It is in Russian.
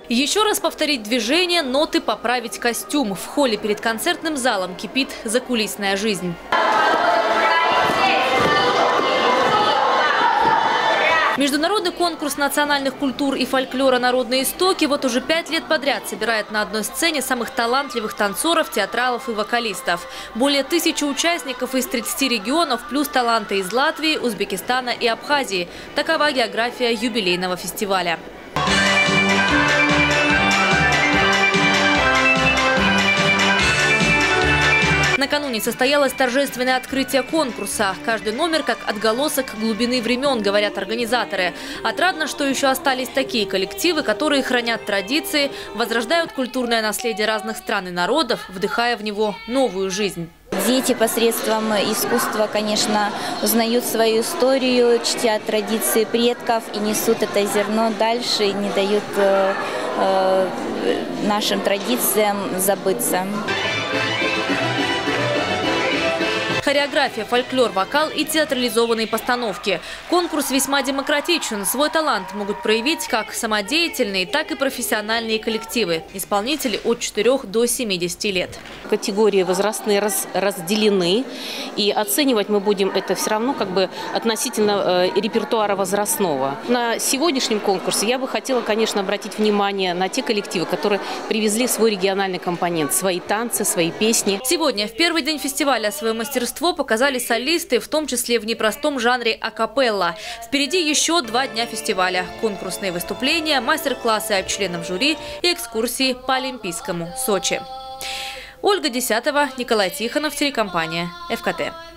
Еще раз повторить движение, ноты, поправить костюм. В холле перед концертным залом кипит закулисная жизнь. Международный конкурс национальных культур и фольклора «Народные истоки» вот уже 5 лет подряд собирает на одной сцене самых талантливых танцоров, театралов и вокалистов. Более 1000 участников из 30 регионов, плюс таланты из Латвии, Узбекистана и Абхазии. Такова география юбилейного фестиваля. Накануне состоялось торжественное открытие конкурса. Каждый номер как отголосок глубины времен, говорят организаторы. Отрадно, что еще остались такие коллективы, которые хранят традиции, возрождают культурное наследие разных стран и народов, вдыхая в него новую жизнь. Дети посредством искусства, конечно, узнают свою историю, чтят традиции предков и несут это зерно дальше и не дают нашим традициям забыться. Хореография, фольклор, вокал и театрализованные постановки. Конкурс весьма демократичен. Свой талант могут проявить как самодеятельные, так и профессиональные коллективы. Исполнители от 4 до 70 лет. Категории возрастные разделены. И оценивать мы будем это все равно относительно репертуара возрастного. На сегодняшнем конкурсе я бы хотела, конечно, обратить внимание на те коллективы, которые привезли свой региональный компонент, свои танцы, свои песни. Сегодня, в первый день фестиваля, свое мастерство показали солисты, в том числе в непростом жанре акапелла. Впереди еще 2 дня фестиваля. Конкурсные выступления, мастер-классы от членов жюри и экскурсии по Олимпийскому Сочи. Ольга Десятова, Николай Тихонов, телекомпания ФКТ.